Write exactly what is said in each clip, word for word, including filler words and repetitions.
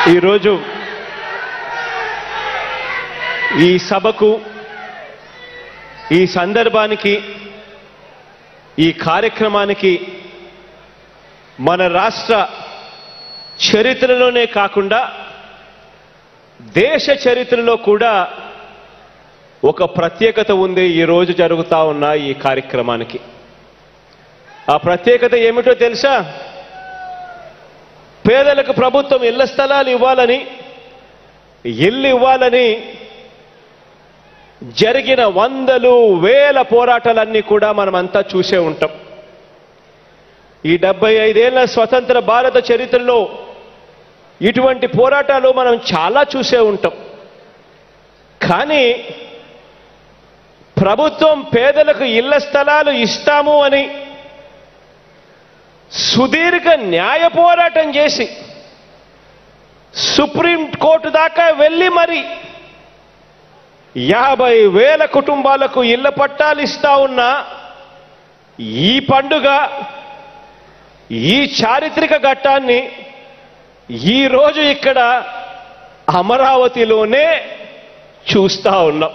ఈరోజు ఈ సభకు ఈ సందర్భానికి ఈ కార్యక్రమానికి మన రాష్ట్ర చరిత్రలోనే కాకుండా దేశ చరిత్రలో కూడా ఒక ప్రత్యేకత ఉంది ఈ రోజు జరుగుతా ఉన్న ఈ కార్యక్రమానికి. ఆ ప్రత్యేకత ఏమిటో తెలుసా? పేదలకు ప్రభుత్వం ఇళ్ల స్థలాలు ఇవ్వాలని, ఇల్లు ఇవ్వాలని జరిగిన వందలు వేల పోరాటాలన్నీ కూడా మనమంతా చూసే ఉంటాం. ఈ డెబ్బై ఐదేళ్ల స్వతంత్ర భారత చరిత్రలో ఇటువంటి పోరాటాలు మనం చాలా చూసే ఉంటాం. కానీ ప్రభుత్వం పేదలకు ఇళ్ల స్థలాలు ఇస్తాము అని సుదీర్ఘ న్యాయ పోరాటం చేసి సుప్రీం కోర్టు దాకా వెళ్ళి మరి యాభై వేల కుటుంబాలకు ఇళ్ల పట్టాలు ఇస్తా ఉన్న ఈ పండుగ, ఈ చారిత్రక ఘట్టాన్ని ఈరోజు ఇక్కడ అమరావతిలోనే చూస్తా ఉన్నాం.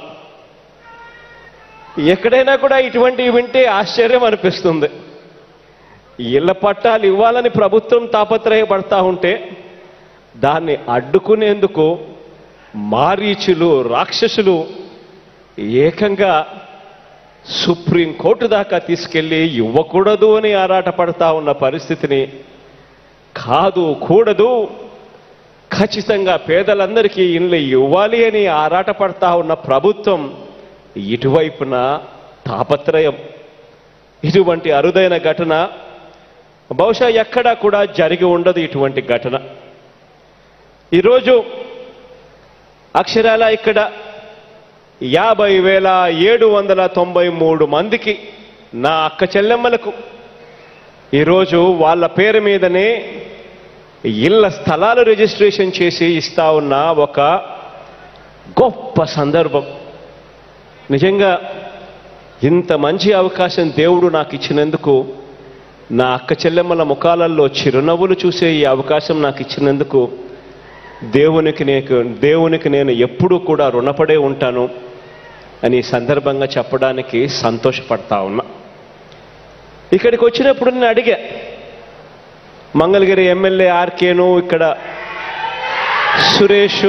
ఎక్కడైనా కూడా ఇటువంటివి వింటే ఆశ్చర్యం అనిపిస్తుంది. ఇళ్ల పట్టాలు ఇవ్వాలని ప్రభుత్వం తాపత్రయపడతా ఉంటే దాన్ని అడ్డుకునేందుకు మారీచులు, రాక్షసులు ఏకంగా సుప్రీంకోర్టు దాకా తీసుకెళ్లి ఇవ్వకూడదు అని ఆరాటపడతా ఉన్న పరిస్థితిని, కాదు కూడదు ఖచ్చితంగా పేదలందరికీ ఇళ్ళు ఇవ్వాలి అని ఆరాటపడతా ఉన్న ప్రభుత్వం ఇటువైపున తాపత్రయం. ఇటువంటి అరుదైన ఘటన బహుశా ఎక్కడా కూడా జరిగి ఉండదు. ఇటువంటి ఘటన ఈరోజు అక్షరాల ఇక్కడ యాభై వేల ఏడు వందల తొంభై మూడు మందికి, నా అక్క చెల్లెమ్మలకు ఈరోజు వాళ్ళ పేరు మీదనే ఇళ్ల స్థలాలు రిజిస్ట్రేషన్ చేసి ఇస్తా ఉన్న ఒక గొప్ప సందర్భం. నిజంగా ఇంత మంచి అవకాశం దేవుడు నాకు ఇచ్చినందుకు, నా అక్క చెల్లెమ్మల ముఖాలలో చిరునవ్వులు చూసే ఈ అవకాశం నాకు ఇచ్చినందుకు దేవునికి నేను దేవునికి నేను ఎప్పుడూ కూడా రుణపడే ఉంటాను అని సందర్భంగా చెప్పడానికి సంతోషపడతా ఉన్నా. ఇక్కడికి వచ్చినప్పుడు నేను అడిగా, మంగళగిరి ఎమ్మెల్యే ఆర్కేను, ఇక్కడ సురేష్,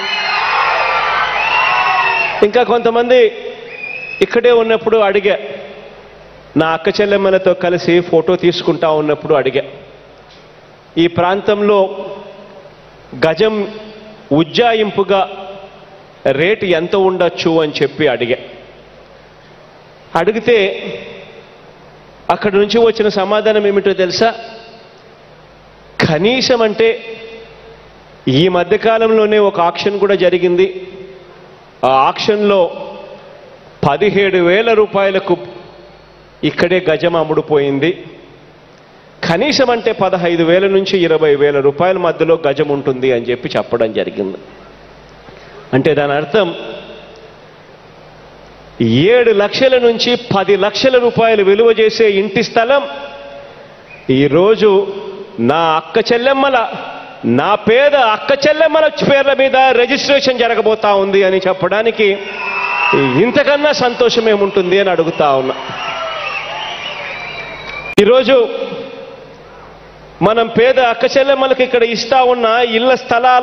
ఇంకా కొంతమంది ఇక్కడే ఉన్నప్పుడు అడిగా, నా అక్క చెల్లెమ్మలతో కలిసి ఫోటో తీసుకుంటా ఉన్నప్పుడు అడిగా, ఈ ప్రాంతంలో గజం ఉజ్జాయింపుగా రేటు ఎంత ఉండొచ్చు అని చెప్పి అడిగా. అడిగితే అక్కడి నుంచి వచ్చిన సమాధానం ఏమిటో తెలుసా? కనీసం అంటే ఈ మధ్యకాలంలోనే ఒక ఆక్షన్ కూడా జరిగింది. ఆ ఆక్షన్లో పదిహేడు వేల రూపాయలకు ఇక్కడే గజం అమ్ముడుపోయింది. కనీసం అంటే పదహైదు వేల నుంచి ఇరవై వేల రూపాయల మధ్యలో గజం ఉంటుంది అని చెప్పి చెప్పడం జరిగింది. అంటే దాని అర్థం ఏడు లక్షల నుంచి పది లక్షల రూపాయలు విలువ చేసే ఇంటి స్థలం ఈరోజు నా అక్క చెల్లెమ్మల, నా పేద అక్క చెల్లెమ్మల పేర్ల మీద రిజిస్ట్రేషన్ జరగబోతా ఉంది అని చెప్పడానికి ఇంతకన్నా సంతోషం ఏముంటుంది అని అడుగుతా ఉన్నా. ఈరోజు మనం పేద అక్క చెల్లెమ్మలకు ఇక్కడ ఇస్తా ఉన్న ఇళ్ల స్థలాల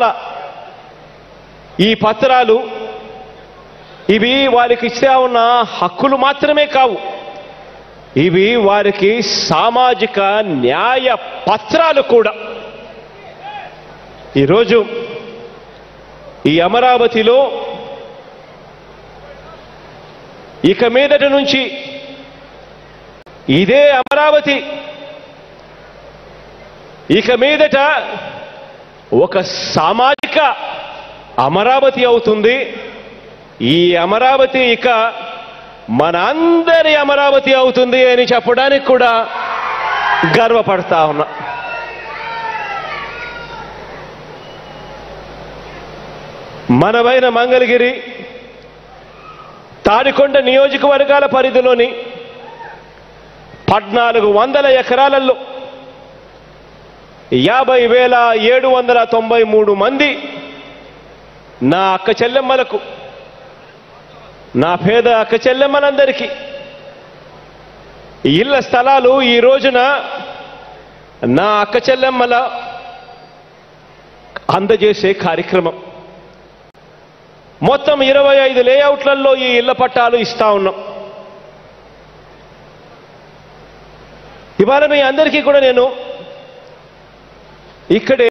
ఈ పత్రాలు, ఇవి వారికి ఇస్తా ఉన్న హక్కులు మాత్రమే కావు, ఇవి వారికి సామాజిక న్యాయ పత్రాలు కూడా. ఈరోజు ఈ అమరావతిలో ఇక మీదటి నుంచి ఇదే అమరావతి ఇక మీదట ఒక సామాజిక అమరావతి అవుతుంది. ఈ అమరావతి ఇక మన అందరి అమరావతి అవుతుంది అని చెప్పడానికి కూడా గర్వపడతా ఉన్నా. మనమైన మంగళగిరి, తాడికొండ నియోజకవర్గాల పరిధిలోని పద్నాలుగు వందల ఎకరాలలో యాభై వేల ఏడు వందల తొంభై మూడు మంది నా అక్క చెల్లెమ్మలకు, నా పేద అక్క చెల్లెమ్మలందరికీ ఇళ్ల స్థలాలు ఈ రోజున నా అక్క చెల్లెమ్మల అందజేసే కార్యక్రమం. మొత్తం ఇరవై ఐదు లేఅవుట్లలో ఈ ఇళ్ల పట్టాలు ఇస్తా ఉన్నాం. ఇవాళ మీ అందరికీ కూడా నేను ఇక్కడే